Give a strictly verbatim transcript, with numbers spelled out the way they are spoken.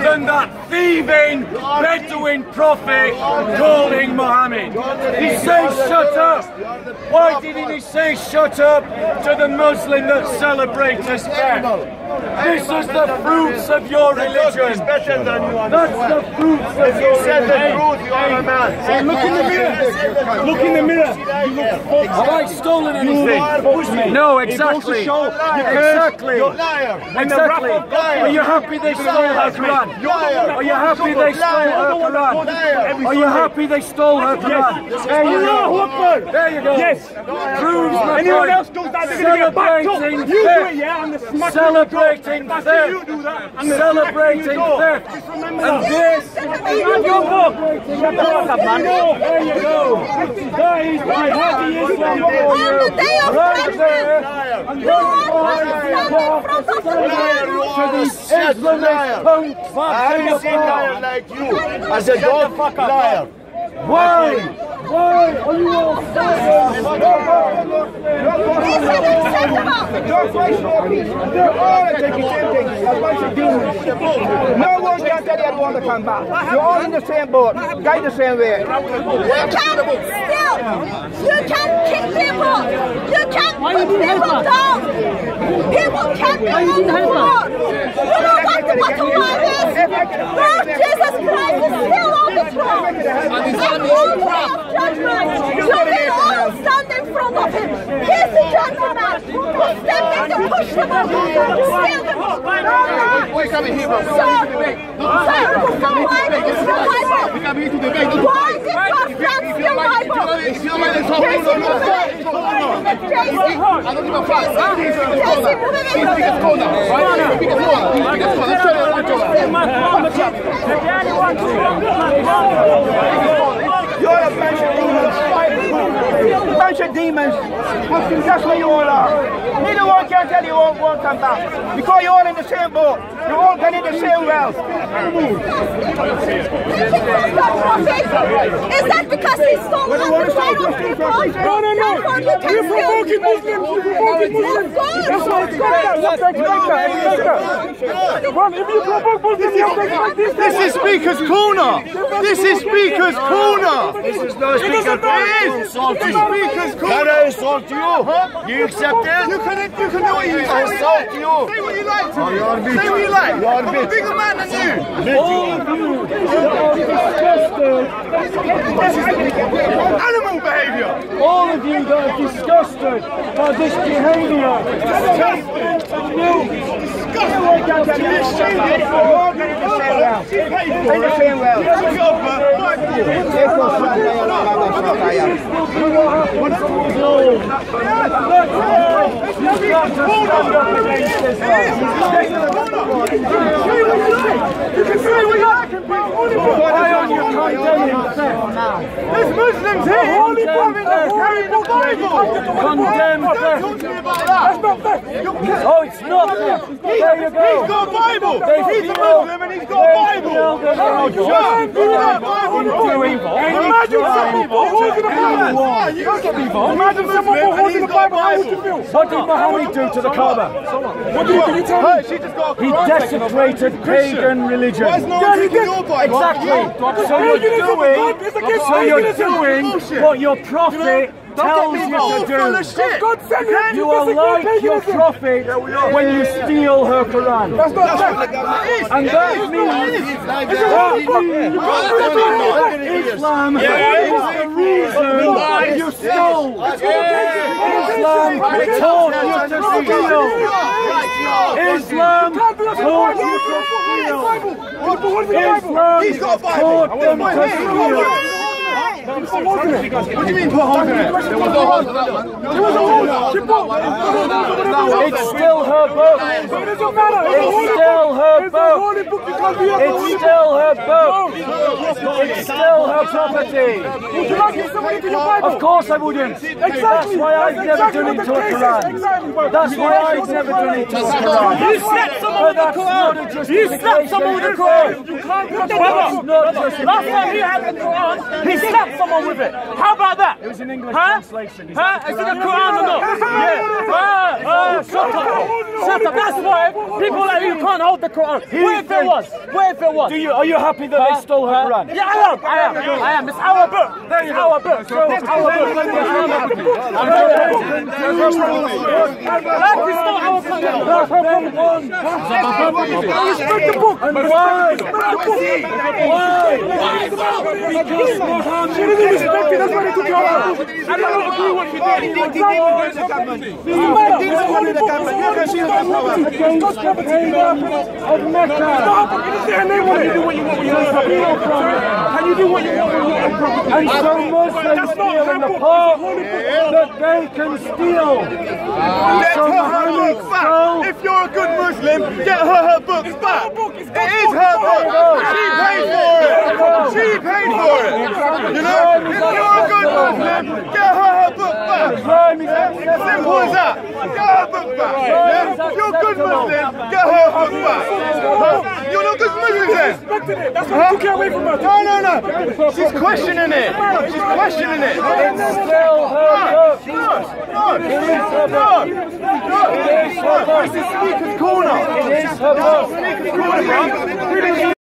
than that thieving Bedouin prophet calling Mohammed. He says shut up. Why didn't he say shut up to the Muslim that celebrates his death? This is the fruits of your religion. That's the fruits of your religion. Hey, look in the mirror. Look in the mirror. Have I stolen anything? No, exactly. Exactly. Exactly. Are you happy they stole her Quran? Are you happy they stole her Quran? Are you happy they stole her Quran? There you go. There you go. Yes. Proves my Anyone point. else does that, they're going to get backed up. You do it, yeah, and the smack Celebrating theft. You do that. Celebrating theft. And this. Your book. Shut the fuck up, man. There you go. That is my happy Islam for you. Right there. And You are from the to these Islamist punks. I haven't seen a liar like you as a dog liar. Why? Why are you all silent? No one can tell you I want to come back. You're all in the same boat. Guide the same way. You can still, you can kick people. You can put people down. People can't be on the floor. You know what the bottom line is? Lord Jesus Christ is still on the throne. And all day of judgment, you will all stand in front of him. He's the gentleman who stepped in to push them over, to steal them. Wait, come here, bro. So, so, so why did you steal my book? Why did your friend steal my book? I don't give a fuck. You're a bunch of demons. Bunch of demons. That's what you all are. Neither one can tell you all won't come back. Because you're all in the same boat. You're all getting the same wealth. Is that because he stole the right of people? No, no, no. You're provoking Muslims. You're provoking Muslims. That's why it's got that. Let's take it like that. Well, if you provoke Muslims, you have to expect this. This is Speaker's Corner. This is Speaker's Corner. This is no Speaker's Corner. It is. Speaker's Corner. Can I insult you? You accept it? You can, you can do what you like. Insult you. Say what you like to me. Say what you like. I'm a bigger man than you. Animal behaviour. All of you that are disgusted by this behaviour, disgusted, In the same wealth. Why are you condemning theft? There's Muslims here. Holy Prophet, they're carrying the Bible. Condemn theft. That's not theft. Oh, it's not theft. There you go. He's got a Bible. They He's a feel- Muslim and he's got a Bible. They feel that they are Can't do that. doing Imagine some people holding the Bible. You don't get involved. Imagine someone holding the Bible. How would you feel? What did Mohammed do to the Kaaba? What did he do? He tell me. He desecrated pagan religion. Why is no one taking your Bible? Exactly. So you're doing, so you're doing what your prophet tells you to do. You are like your prophet when you steal her Quran. That's not theft. And that means that Islam is the reason why you stole. Islam taught you to steal. Islam taught you to steal. Islam taught them to steal. What do you mean put holes in it? There was no holes in that one. There was a hole. It's still her book. It's still her book. It's still her book. It's still her property. Would you like it somebody to your Bible? Of course I wouldn't. That's why I've never done it to a Quran. That's why I've never done it to a Quran. You slapped someone with a Quran. You slapped someone with a Quran. You can't put the Quran. Last time he had the Quran, he slapped someone with it. How about that? It was an English huh? translation. Huh? Is it the Quran or not? Yeah. Ah, ah, shut up. Shut up. That's why people like you can't hold the Quran. We're if it was? What if it was? Do you, are you happy that they stole her Quran? Yeah, I am. I am. I am. It's our book. It's our book. It's our book. It's still our content. Respect the book. Why? Why? Because Mohammed. She didn't respect it. That's why they took your book. I don't agree with you. Of Mecca. Can you do what you want when you're Can you do what you want when you're And so Muslims feel in the part that they can steal. Get her her books back. If you're a good Muslim, get her her books back. It is her book. She paid for it. She paid for it. You know, if you're a good Muslim, get her her book back. Simple as that. Get her book back. Yeah? If you're a good Muslim, get her book back. Huh? You're not good Muslim then. That's why you took it away from her. No, no, no. She's questioning it. She's questioning it. It's still her book. No, no, no, no. This is Speaker's Corner. It is her book. Speaker's Corner, bro.